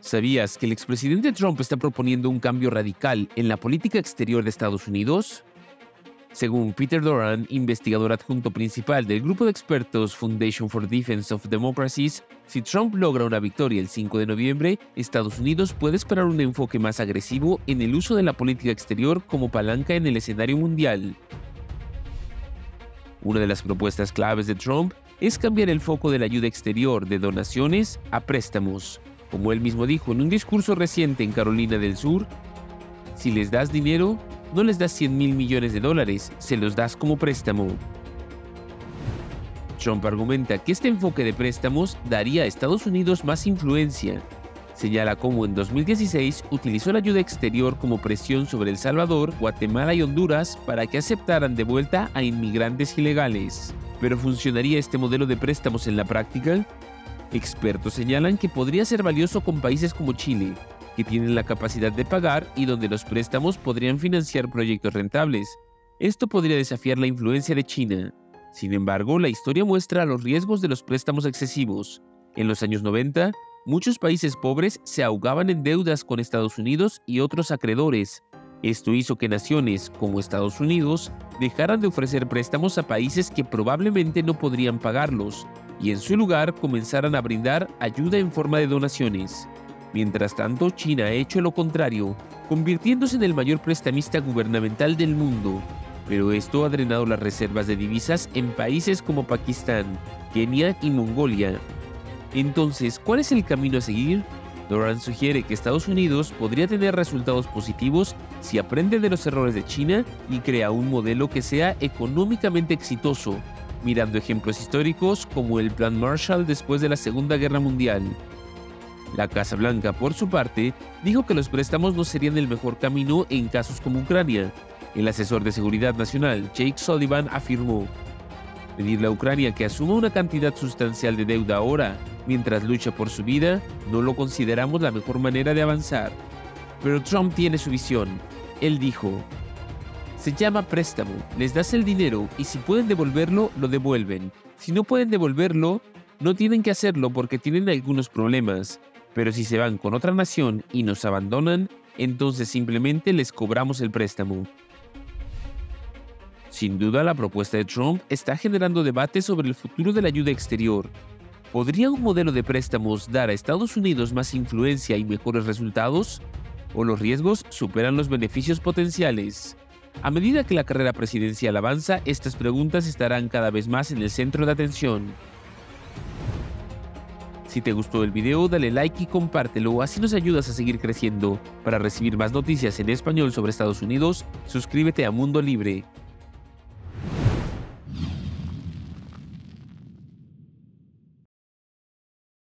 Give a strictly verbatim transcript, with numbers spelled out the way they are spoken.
¿Sabías que el expresidente Trump está proponiendo un cambio radical en la política exterior de Estados Unidos? Según Peter Doran, investigador adjunto principal del grupo de expertos Foundation for Defense of Democracies, si Trump logra una victoria el cinco de noviembre, Estados Unidos puede esperar un enfoque más agresivo en el uso de la política exterior como palanca en el escenario mundial. Una de las propuestas claves de Trump es cambiar el foco de la ayuda exterior de donaciones a préstamos. Como él mismo dijo en un discurso reciente en Carolina del Sur, si les das dinero, no les das cien mil millones de dólares, se los das como préstamo. Trump argumenta que este enfoque de préstamos daría a Estados Unidos más influencia. Señala cómo en dos mil dieciséis utilizó la ayuda exterior como presión sobre El Salvador, Guatemala y Honduras para que aceptaran de vuelta a inmigrantes ilegales. ¿Pero funcionaría este modelo de préstamos en la práctica? Expertos señalan que podría ser valioso con países como Chile, que tienen la capacidad de pagar y donde los préstamos podrían financiar proyectos rentables. Esto podría desafiar la influencia de China. Sin embargo, la historia muestra los riesgos de los préstamos excesivos. En los años noventa, muchos países pobres se ahogaban en deudas con Estados Unidos y otros acreedores. Esto hizo que naciones como Estados Unidos dejaran de ofrecer préstamos a países que probablemente no podrían pagarlos, y en su lugar comenzaran a brindar ayuda en forma de donaciones. Mientras tanto, China ha hecho lo contrario, convirtiéndose en el mayor prestamista gubernamental del mundo. Pero esto ha drenado las reservas de divisas en países como Pakistán, Kenia y Mongolia. Entonces, ¿cuál es el camino a seguir? Doran sugiere que Estados Unidos podría tener resultados positivos si aprende de los errores de China y crea un modelo que sea económicamente exitoso, mirando ejemplos históricos como el Plan Marshall después de la Segunda Guerra Mundial. La Casa Blanca, por su parte, dijo que los préstamos no serían el mejor camino en casos como Ucrania. El asesor de Seguridad Nacional, Jake Sullivan, afirmó: pedirle a Ucrania que asuma una cantidad sustancial de deuda ahora, mientras lucha por su vida, no lo consideramos la mejor manera de avanzar. Pero Trump tiene su visión. Él dijo: se llama préstamo, les das el dinero y si pueden devolverlo, lo devuelven. Si no pueden devolverlo, no tienen que hacerlo porque tienen algunos problemas. Pero si se van con otra nación y nos abandonan, entonces simplemente les cobramos el préstamo. Sin duda, la propuesta de Trump está generando debate sobre el futuro de la ayuda exterior. ¿Podría un modelo de préstamos dar a Estados Unidos más influencia y mejores resultados? ¿O los riesgos superan los beneficios potenciales? A medida que la carrera presidencial avanza, estas preguntas estarán cada vez más en el centro de atención. Si te gustó el video, dale like y compártelo, así nos ayudas a seguir creciendo. Para recibir más noticias en español sobre Estados Unidos, suscríbete a Mundo Libre.